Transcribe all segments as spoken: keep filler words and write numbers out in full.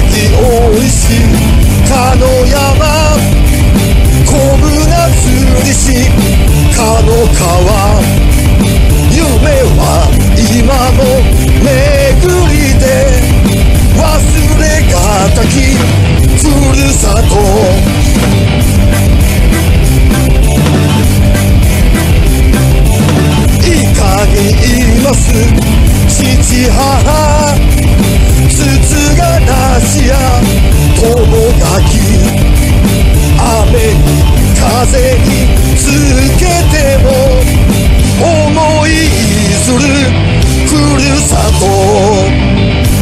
ぎおいしかの山こぶな釣りしかの川夢は今の巡りで忘れがたきふるさといかにいます父母筒がなしや友がき雨に風につけても思いするふるさと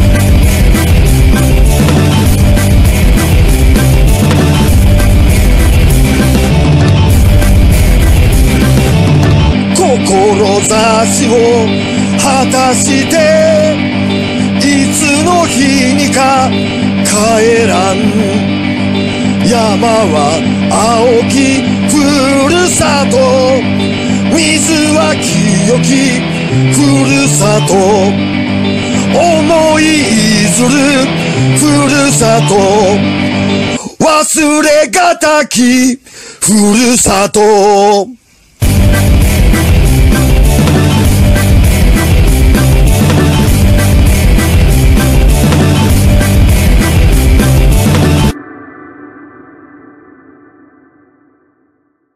志を果たしていつの日にか帰らん山は青きふるさと水は清きふるさと思いずるふるさと忘れがたきふるさと